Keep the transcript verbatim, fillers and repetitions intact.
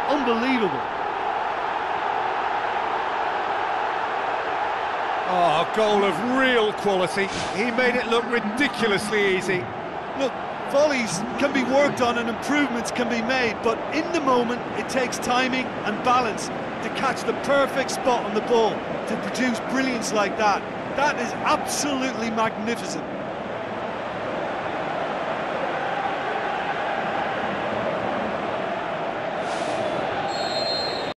Unbelievable. Oh, a goal of real quality. He made it look ridiculously easy. Look, volleys can be worked on and improvements can be made, but in the moment it takes timing and balance to catch the perfect spot on the ball to produce brilliance like that. That is absolutely magnificent.